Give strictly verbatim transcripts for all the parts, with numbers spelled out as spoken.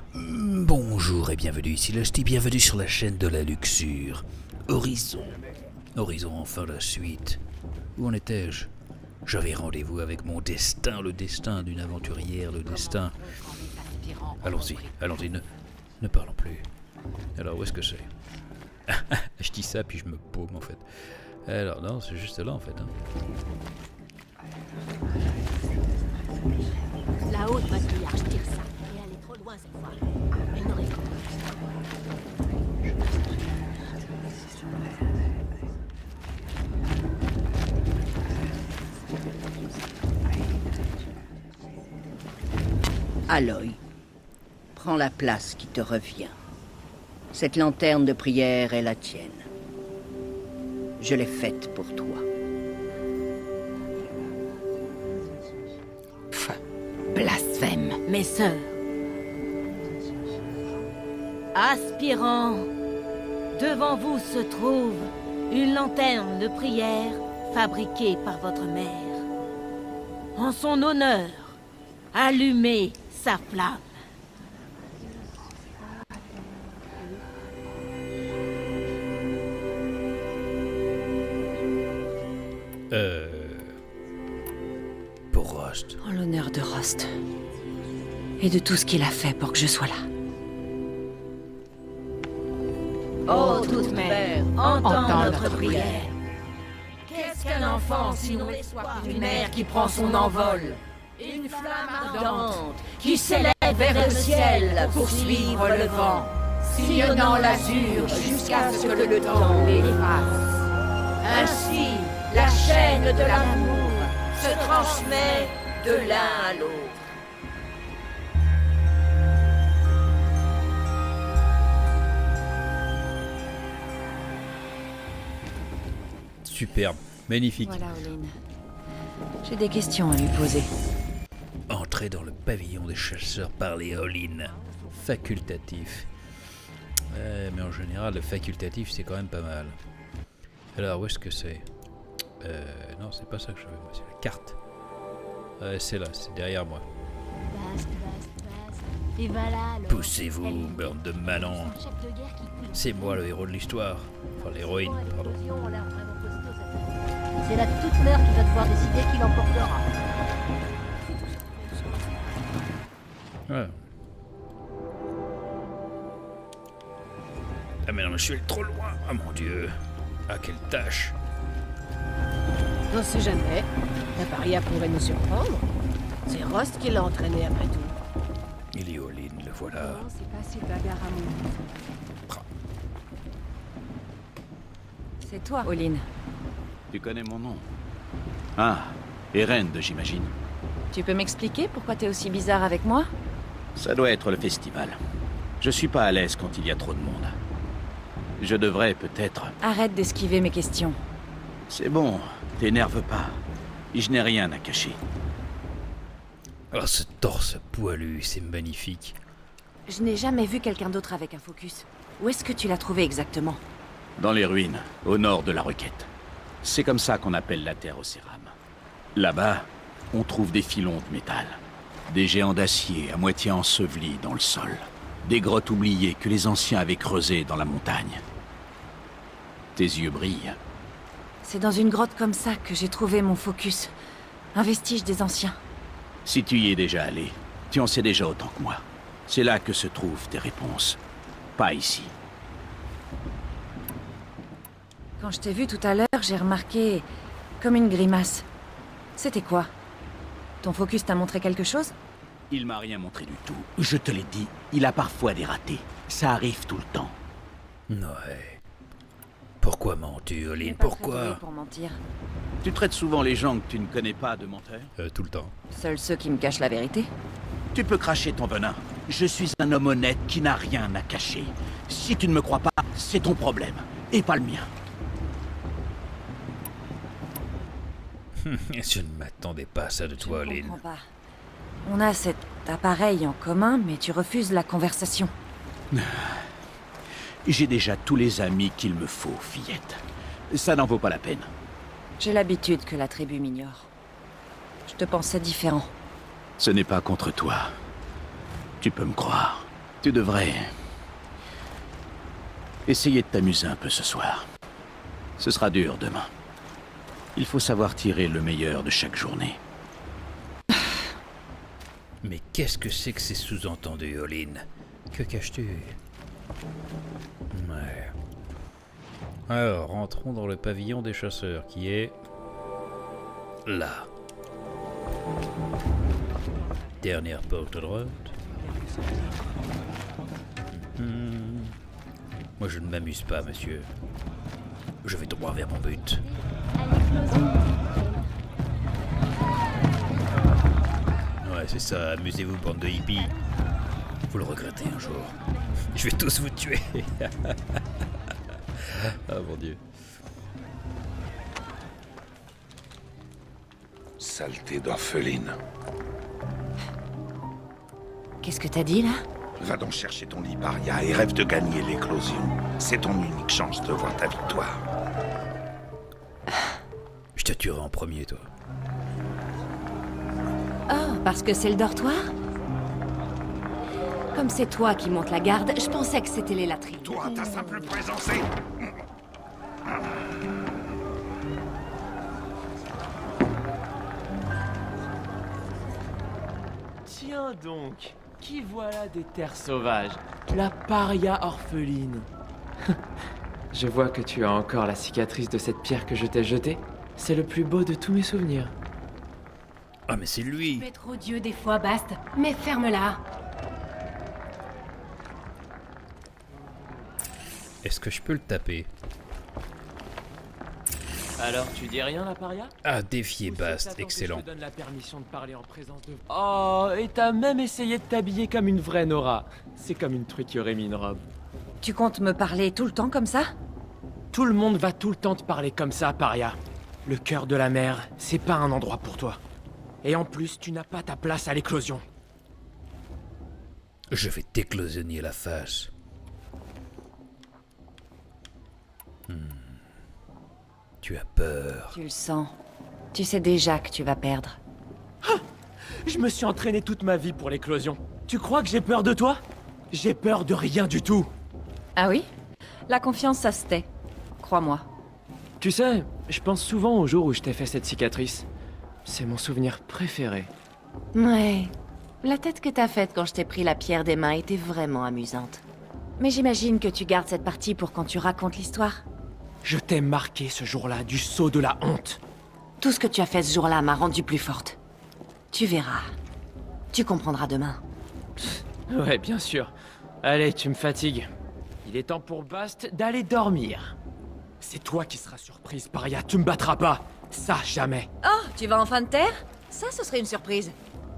Bonjour et bienvenue ici le Ch'ti, bienvenue sur la chaîne de la luxure. Horizon. Horizon, enfin la suite. Où en étais-je? J'avais rendez-vous avec mon destin, le destin d'une aventurière, le destin... Allons-y, allons-y, ne, ne parlons plus. Alors, où est-ce que c'est? Je dis ça, puis je me paume, en fait. Alors, non, c'est juste là, en fait. Hein. La haute patriarche tire ça, et elle est trop loin cette fois. Elle n'aurait pas. Aloy, prends la place qui te revient. Cette lanterne de prière est la tienne. Je l'ai faite pour toi. Pff, blasphème. Mes sœurs. Aspirants, devant vous se trouve une lanterne de prière fabriquée par votre mère. En son honneur, allumez sa flamme. Euh... Pour Rost. En l'honneur de Rost. Et de tout ce qu'il a fait pour que je sois là. Ô toute mère, entends Entends notre notre prière. prière. Qu'est-ce qu'un enfant sinon l'espoir d'une mère qui prend son envol? Une flamme ardente qui s'élève vers le ciel pour suivre le vent, sillonnant l'azur jusqu'à ce que le temps l'efface. Ainsi, la chaîne de l'amour se transmet de l'un à l'autre. Superbe, magnifique. Voilà, Olin. J'ai des questions à lui poser. Entrer dans le pavillon des chasseurs par les all-in. Facultatif. Ouais, mais en général, le facultatif, c'est quand même pas mal. Alors, où est-ce que c'est? Euh... Non, c'est pas ça que je veux. C'est la carte. Ouais, c'est là, c'est derrière moi. Baste, baste, baste. Et voilà alors. Poussez-vous, bande de manants. C'est moi le héros de l'histoire. Enfin, l'héroïne, pardon. C'est la toute mère qui va devoir décider qui l'emportera. Ouais. Ah mais non, mais je suis allé trop loin. Ah mon dieu. Ah, quelle tâche. On sait jamais. La paria pourrait nous surprendre. C'est Rost qui l'a entraîné après tout. Il est all-in, le voilà. c'est pas ces bagarres amoureuses. C'est toi, Olin. Tu connais mon nom? Ah, Erend, j'imagine. Tu peux m'expliquer pourquoi t'es aussi bizarre avec moi? Ça doit être le festival. Je suis pas à l'aise quand il y a trop de monde. Je devrais peut-être... Arrête d'esquiver mes questions. C'est bon, t'énerve pas. Je n'ai rien à cacher. Oh, ce torse poilu, c'est magnifique. Je n'ai jamais vu quelqu'un d'autre avec un focus. Où est-ce que tu l'as trouvé exactement? Dans les ruines, au nord de la Requête. C'est comme ça qu'on appelle la terre au cérame. Là-bas, on trouve des filons de métal. Des géants d'acier à moitié ensevelis dans le sol. Des grottes oubliées que les anciens avaient creusées dans la montagne. Tes yeux brillent. C'est dans une grotte comme ça que j'ai trouvé mon focus. Un vestige des anciens. Si tu y es déjà allé, tu en sais déjà autant que moi. C'est là que se trouvent tes réponses. Pas ici. Quand je t'ai vu tout à l'heure, j'ai remarqué... comme une grimace. C'était quoi? Ton focus t'a montré quelque chose? Il m'a rien montré du tout. Je te l'ai dit, il a parfois des ratés. Ça arrive tout le temps. Ouais. Pourquoi mens-tu, Tu Olin? n'es pas très Pourquoi? doué pour mentir. Tu traites souvent les gens que tu ne connais pas de menteurs? Euh, tout le temps. Seuls ceux qui me cachent la vérité. Tu peux cracher ton venin. Je suis un homme honnête qui n'a rien à cacher. Si tu ne me crois pas, c'est ton problème, et pas le mien. Je ne m'attendais pas à ça de toi, Je ne Olin. comprends pas. On a cet appareil en commun, mais tu refuses la conversation. J'ai déjà tous les amis qu'il me faut, fillette. Ça n'en vaut pas la peine. J'ai l'habitude que la tribu m'ignore. Je te pensais différent. Ce n'est pas contre toi. Tu peux me croire. Tu devrais essayer de t'amuser un peu ce soir. Ce sera dur demain. Il faut savoir tirer le meilleur de chaque journée. Mais qu'est-ce que c'est que ces sous-entendus, Olin? Que caches-tu? Ouais. Alors, rentrons dans le pavillon des chasseurs, qui est... là. Dernière porte à droite. Mmh. Moi, je ne m'amuse pas, monsieur. Je vais droit vers mon but. Ouais, c'est ça. Amusez-vous, bande de hippies. Vous le regrettez un jour. Je vais tous vous tuer. Ah, mon Dieu. Saleté d'orpheline. Qu'est-ce que t'as dit, là? Va donc chercher ton lit, Paria, et rêve de gagner l'éclosion. C'est ton unique chance de voir ta victoire. Je te tuerai en premier, toi. Oh, parce que c'est le dortoir? Comme c'est toi qui montes la garde, je pensais que c'était les latrines. Toi, ta simple présence est... Tiens donc, qui voilà des terres sauvages? La paria orpheline. Je vois que tu as encore la cicatrice de cette pierre que je t'ai jetée. C'est le plus beau de tous mes souvenirs. Ah, mais c'est lui! Tu es trop Dieu des fois, Bast, mais ferme-la. Est-ce que je peux le taper? Alors, tu dis rien, la paria? Ah, défier Ou Bast, c'est que excellent. je te donne la permission de parler en présence de... Oh, et t'as même essayé de t'habiller comme une vraie Nora. C'est comme une truc qui aurait mis une robe. Tu comptes me parler tout le temps comme ça? Tout le monde va tout le temps te parler comme ça, paria. Le cœur de la mer, c'est pas un endroit pour toi. Et en plus, tu n'as pas ta place à l'éclosion. Je vais t'éclosionner la face. Hmm. Tu as peur. Tu le sens. Tu sais déjà que tu vas perdre. Je me suis entraîné toute ma vie pour l'éclosion. Tu crois que j'ai peur de toi? J'ai peur de rien du tout. Ah oui? La confiance, ça se tait. Crois-moi. Tu sais, je pense souvent au jour où je t'ai fait cette cicatrice. C'est mon souvenir préféré. Ouais. La tête que t'as faite quand je t'ai pris la pierre des mains était vraiment amusante. Mais j'imagine que tu gardes cette partie pour quand tu racontes l'histoire. Je t'ai marqué ce jour-là du sceau de la honte. Tout ce que tu as fait ce jour-là m'a rendue plus forte. Tu verras. Tu comprendras demain. Ouais, bien sûr. Allez, tu me fatigues. Il est temps pour Bast d'aller dormir. C'est toi qui seras surprise, paria. Tu me battras pas. Ça, jamais. Oh, tu vas en fin de terre? Ça, ce serait une surprise.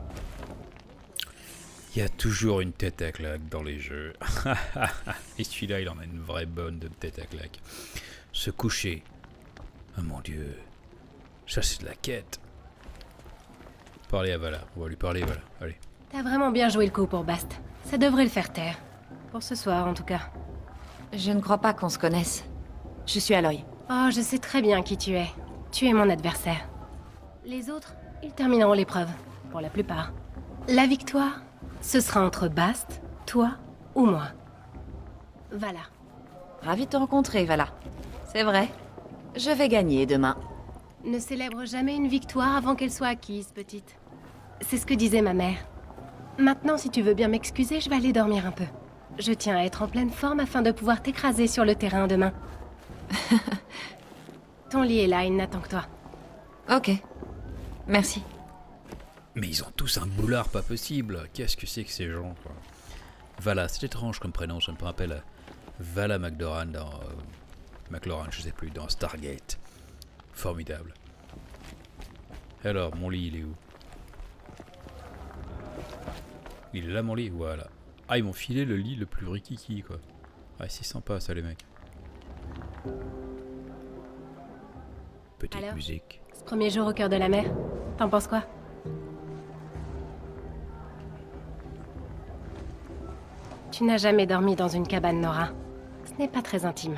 Il y a toujours une tête à claque dans les jeux. Et celui-là, il en a une vraie bonne de tête à claque. Se coucher. Oh mon Dieu. Ça, c'est de la quête. Parlez à Vala. On va lui parler, Vala. Allez. T'as vraiment bien joué le coup pour Bast. Ça devrait le faire taire. Pour ce soir, en tout cas. Je ne crois pas qu'on se connaisse. Je suis Aloy. Oh, je sais très bien qui tu es. Tu es mon adversaire. Les autres, ils termineront l'épreuve. Pour la plupart. La victoire, ce sera entre Bast, toi ou moi. Voilà. Ravi de te rencontrer, Vala. C'est vrai. Je vais gagner demain. Ne célèbre jamais une victoire avant qu'elle soit acquise, petite. C'est ce que disait ma mère. Maintenant, si tu veux bien m'excuser, je vais aller dormir un peu. Je tiens à être en pleine forme afin de pouvoir t'écraser sur le terrain demain. Ton lit est là, il n'attend que toi. Ok. Merci. Mais ils ont tous un boulard pas possible. Qu'est-ce que c'est que ces gens, quoi. Vala, c'est étrange comme prénom. Ça me rappelle Vala McDoran dans... Euh, McLaurin, je sais plus, dans Stargate. Formidable. Alors, mon lit, il est où? Il est là, mon lit? Voilà. Ah, ils m'ont filé le lit le plus rikiki, quoi. Ah, c'est sympa, ça, les mecs. Petite Alors, musique. ce premier jour au cœur de la mer, t'en penses quoi? Tu n'as jamais dormi dans une cabane, Nora. Ce n'est pas très intime.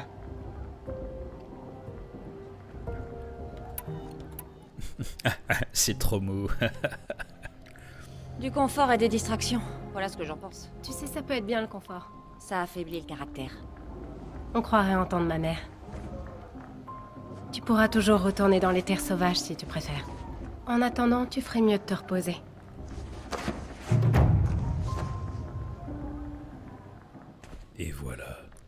C'est trop mou. Du confort et des distractions. Voilà ce que j'en pense. Tu sais, ça peut être bien le confort. Ça affaiblit le caractère. On croirait entendre ma mère. Tu pourras toujours retourner dans les terres sauvages si tu préfères. En attendant, tu ferais mieux de te reposer. Et voilà.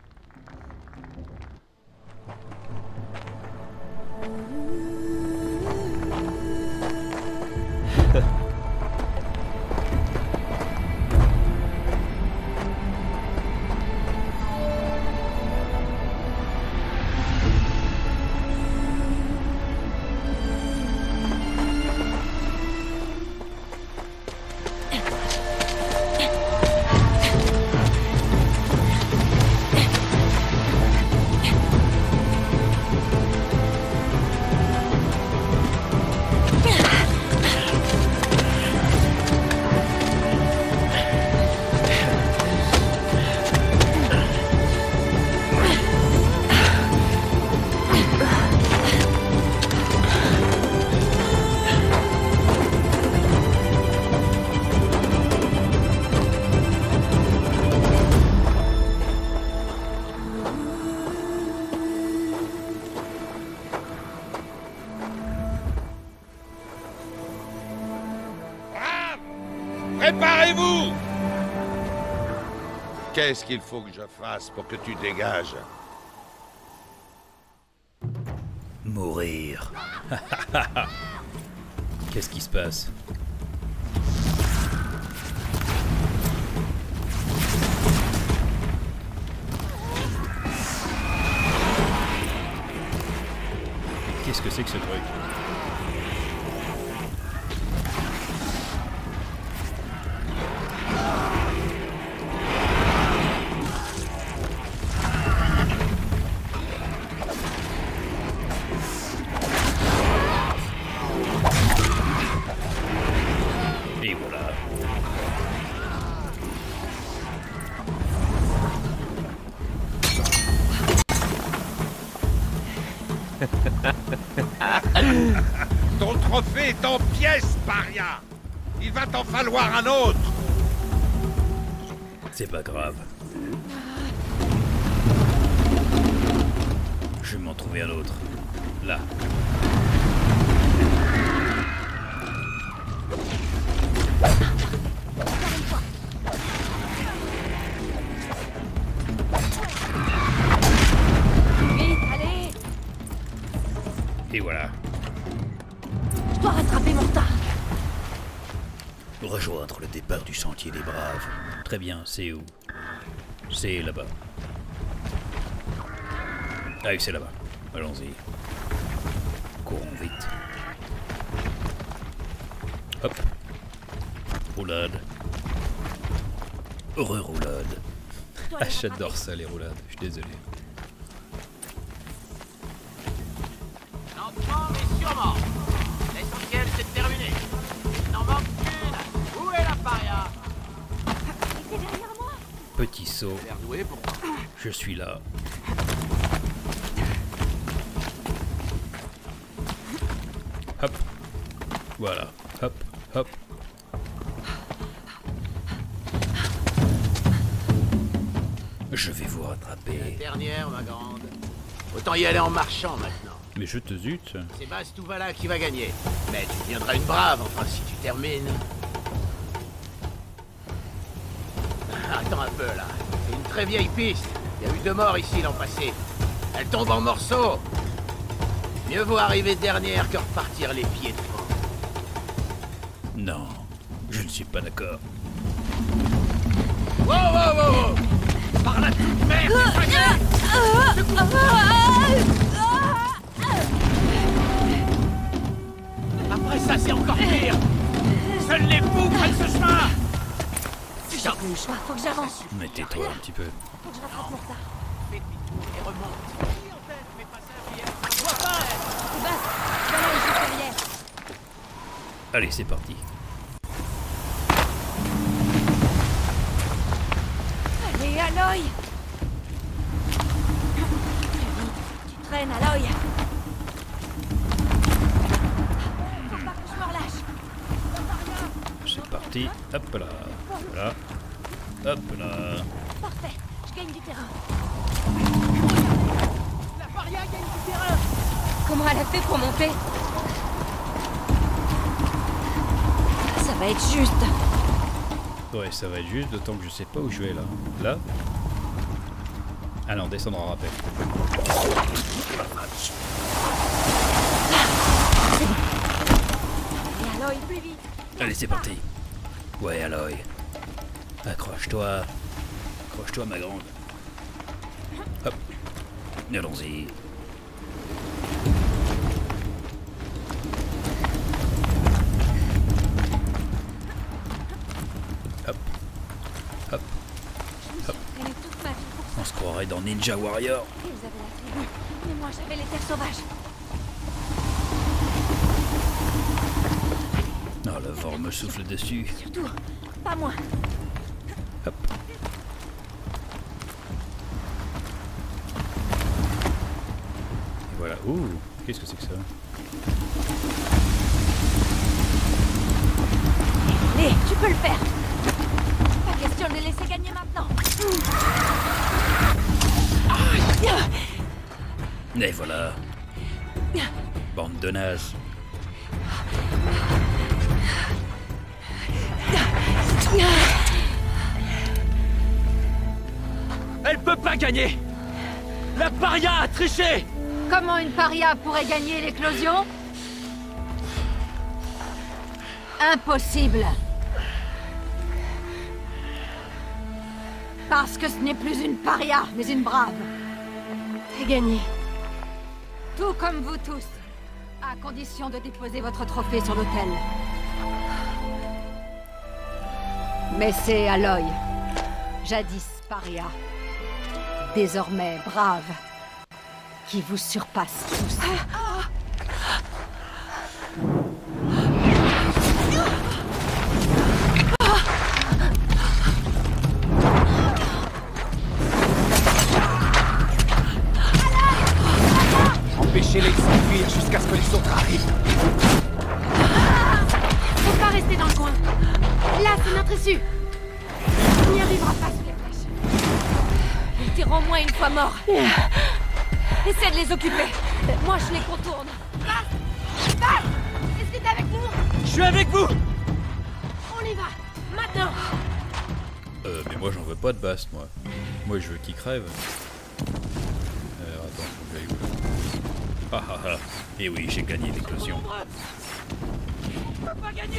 Préparez-vous! Qu'est-ce qu'il faut que je fasse pour que tu dégages? Mourir. Qu'est-ce qui se passe? Qu'est-ce que c'est que ce truc? Et voilà. Ton trophée est en pièces, paria! Il va t'en falloir un autre! C'est pas grave. Je vais m'en trouver un autre. Là. Vite, allez! Et voilà. Je dois rattraper mon retard. Rejoindre le départ du sentier des braves. Très bien, c'est où? C'est là-bas. Ah oui, c'est là-bas. Allons-y. Courons vite. Hop. Roulade. Re-roulade. Ah, j'adore ça, les roulades. Je suis désolé. Lentement mais sûrement. L'essentiel c'est de terminer. Il n'en manque qu'une. Où est la paria? Il était derrière moi. Petit saut. L'air doué pour... Je suis là. Hop. Voilà. Hop. Hop. Je vais vous La rattraper. dernière, ma grande. Autant y aller en marchant maintenant. Mais je te zute. C'est Bastouvala qui va gagner. Mais tu deviendras une brave, enfin, si tu termines. Attends un peu, là. C'est une très vieille piste. Il y a eu deux morts ici l'an passé. Elle tombe en morceaux. Mieux vaut arriver dernière que repartir les pieds devant. Non, je ne suis pas d'accord. Wow, wow, wow, wow. Par la toute merde, après ça, c'est encore pire. Seuls les fous prennent ce chemin. J'ai plus le choix, faut que j'avance. Mais tais-toi un petit peu. Faut que je rattrape mon retard. Fais demi-tour et remonte. Oui, en tête, mais pas ça, Pierre. Je vois pas. C'est Bast. Voilà, il est derrière. Allez, c'est parti. Allez, Aloy. Tu traînes, Aloy. Faut pas que je me relâche. C'est parti. Hop là. Voilà. Hop là. Parfait, je gagne du terrain. La paria gagne du terrain. Comment elle a fait pour monter? Ça va être juste. Ouais, ça va être juste, d'autant que je sais pas où je vais là. Là? Ah non, descendre en rappel. Et Aloy, plus vite. Allez, c'est parti. Ouais, Aloy. Accroche-toi. Accroche-toi, ma grande. Hop. Allons-y. Hop. Hop. Hop. Elle est toute ma vie pour ça. On se croirait dans Ninja Warrior. Ils avaient la tribu, mais moi j'avais les terres sauvages. Oh, le vent me souffle dessus. Surtout, pas moi. Hop. Et voilà. Ouh, qu'est-ce que c'est que ça? Allez, tu peux le faire. Pas question de les laisser gagner maintenant. Et voilà. Bande de nazes. Elle peut pas gagner. La paria a triché. Comment une paria pourrait gagner l'éclosion? Impossible. Parce que ce n'est plus une paria, mais une brave. T'as gagné. Tout comme vous tous. À condition de déposer votre trophée sur l'autel. Mais c'est Aloy. Jadis paria. Désormais brave. Qui vous surpasse tous. Empêchez-les de s'enfuir jusqu'à ce que les autres arrivent. Faut pas rester dans le coin. Là, c'est notre issue. On n'y arrivera pas sous les flèches. Ils tireront moins une fois morts. Essaie de les occuper. Moi, je les contourne. Bast! Bast! Est-ce que t'es avec nous? Je suis avec vous. On y va. Maintenant. Euh, mais moi j'en veux pas de Bast, moi. Moi je veux qu'il crève. Alors attends, faut que j'aille où là? Ah ah ah. Et oui, j'ai gagné l'éclosion. Je peux pas gagner.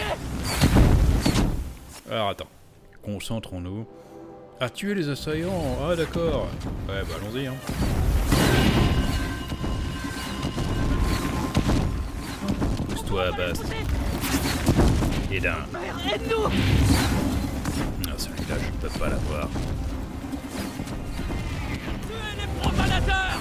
Alors attends. Concentrons-nous. Ah, tuer les assaillants. Ah d'accord. Ouais, bah allons-y hein. Pousse-toi, Bast. Et d'un. Aide-nous. Non, celui-là, je ne peux pas l'avoir. Tuez les profanateurs.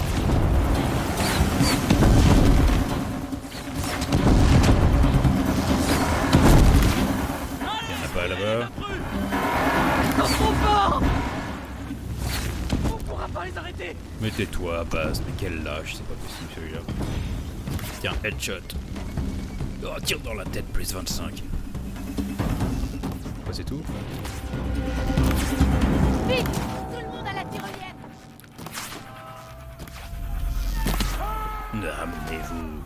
Il y en a pas là-bas. Dans son fort. On pourra pas les arrêter. Mais tais-toi, Bast. Mais quel lâche, c'est pas possible celui-là. Tiens, headshot. Oh, tire dans la tête, plus vingt-cinq. Quoi, c'est tout? Vite! Tout le monde à la tyrolienne! Ramenez-vous.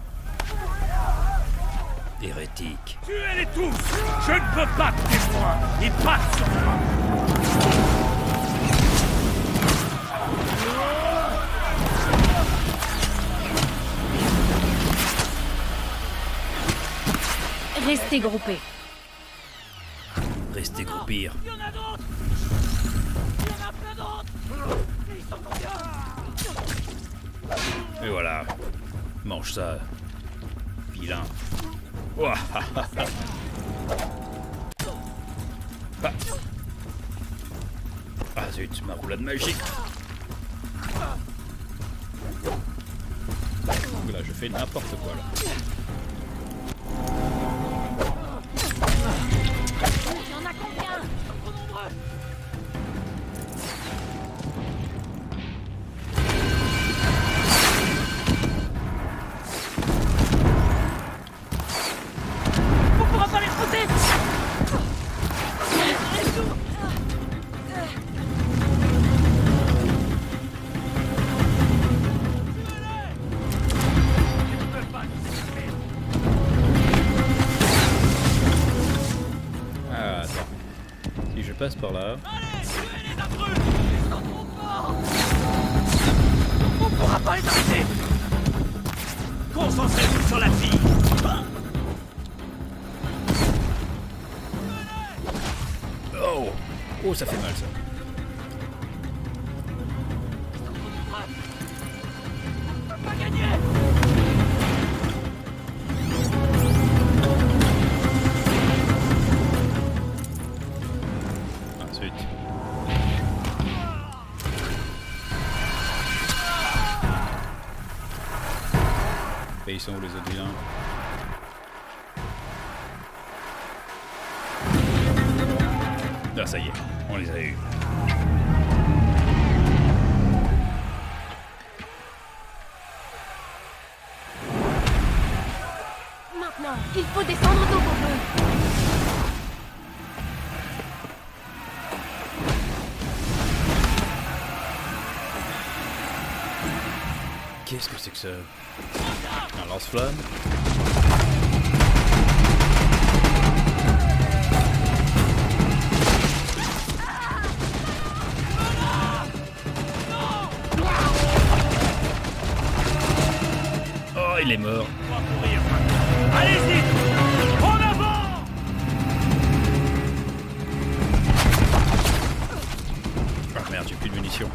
Hérétique. Tuez-les tous. Je ne veux pas de témoins. Ils passent sur moi. Restez groupés. Restez groupir. Il y en a d'autres. Il y en a plein d'autres. Ils sont combien? Et voilà. Mange ça. Vilain. Ouah, ah, ah, ah. Ah. Ah zut, ma roulade magique. Là, je fais n'importe quoi là. Il y en a combien? Trop nombreux. On pourra pas les poser. passe par là. On pourra pas les arrêter. Concentrez-vous sur la fille. Oh, oh, ça fait mal ça. On peut pas gagner. Ensuite. Et ils sont où les autres vilains? Ah ça y est, on les a eus. Maintenant, il faut descendre d'où on peut. Qu'est-ce que c'est que ça? Un lance-flamme? Oh, il est mort. On va courir. Allez-y. En avant. Ah merde, j'ai plus de munitions.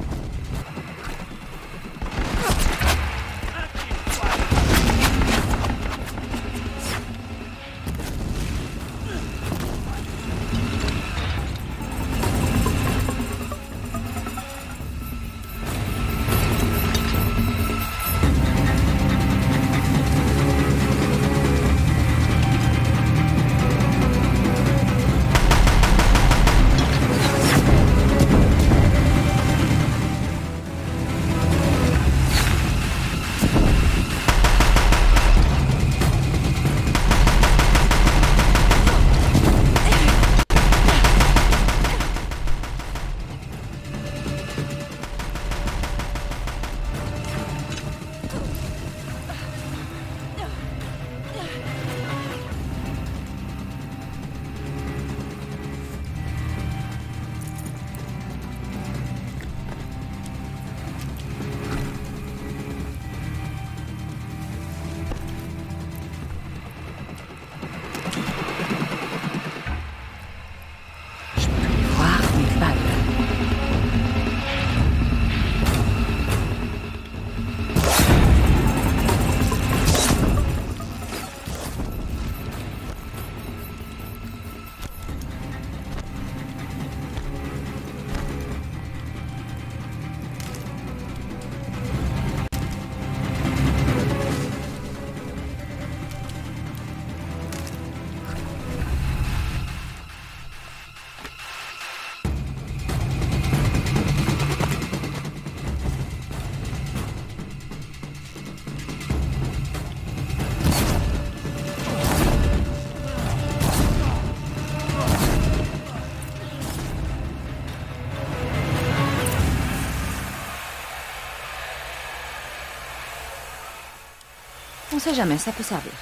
On sait jamais, ça peut servir.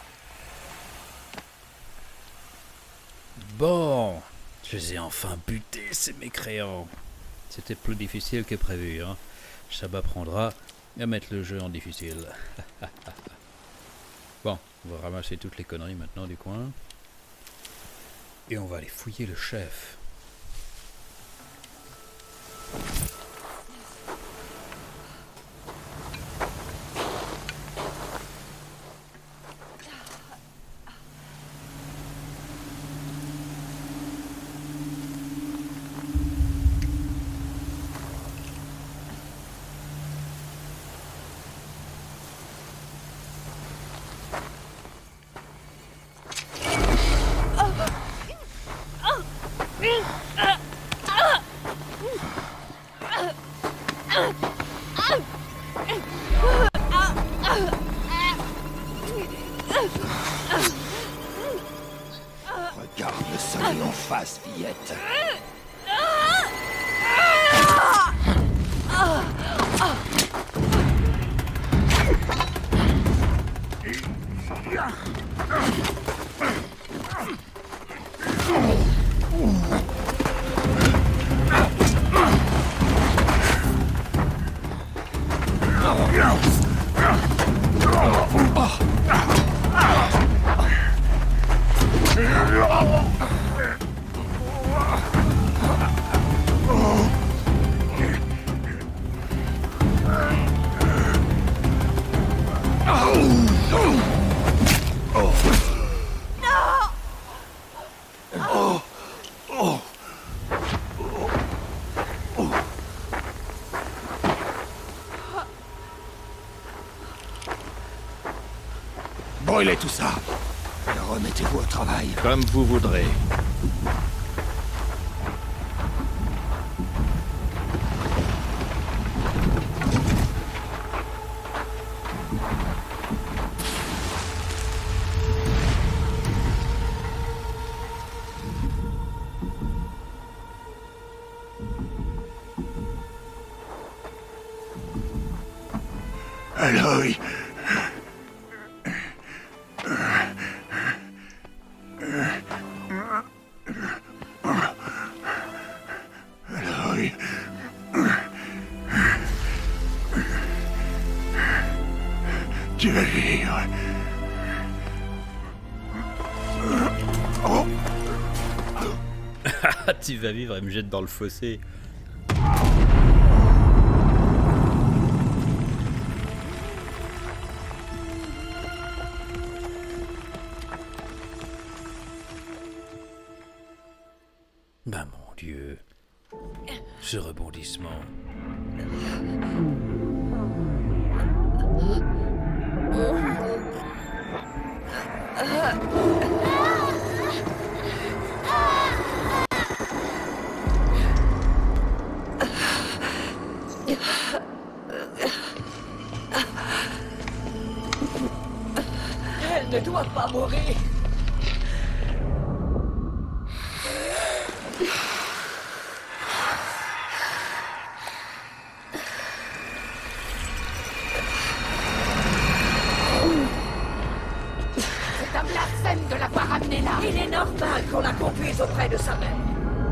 Bon, je les ai enfin butés, ces mécréants. C'était plus difficile que prévu, hein. Ça m'apprendra à mettre le jeu en difficile. Bon, on va ramasser toutes les conneries maintenant du coin. Et on va aller fouiller le chef. Regarde le soleil en face, fillette. Brûlez tout ça. Et remettez-vous au travail. Comme vous voudrez. Aloy. Aloy. Tu vas vivre. Oh. Tu vas vivre, elle me jette dans le fossé. Bah mon Dieu, ce rebondissement. Elle ne doit pas mourir. C'est un blasphème de l'avoir amenée là. Il est normal qu'on la conduise auprès de sa mère.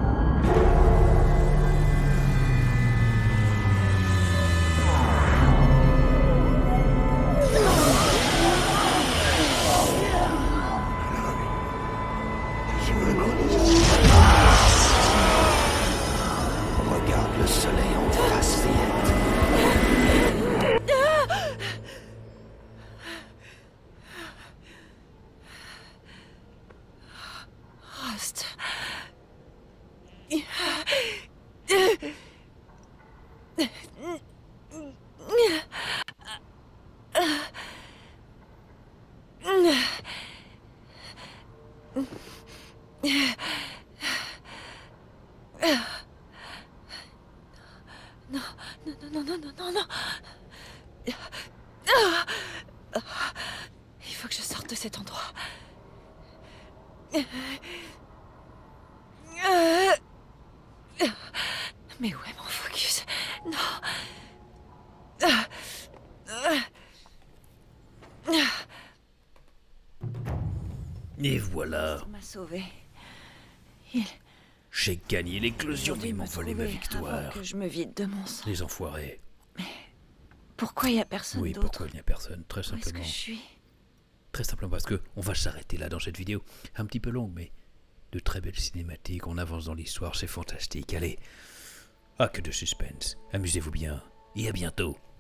Regarde le soleil en face, fillette. Rost. Non, non, non, non, non, non, non. Il faut que je sorte de cet endroit. Mais où est mon focus? Non. Et voilà. On m'a sauvé. Il... J'ai gagné l'éclosion, Aujourd'hui, ils m'ont me volé ma trouver victoire. avant que je me vide de mon sang. Les enfoirés. Pourquoi il n'y a personne Oui, d'autre? pourquoi il n'y a personne? Très Où est-ce que simplement. je suis? Très simplement parce que on va s'arrêter là dans cette vidéo. Un petit peu longue, mais de très belles cinématiques. On avance dans l'histoire, c'est fantastique. Allez, ah que de suspense. Amusez-vous bien et à bientôt.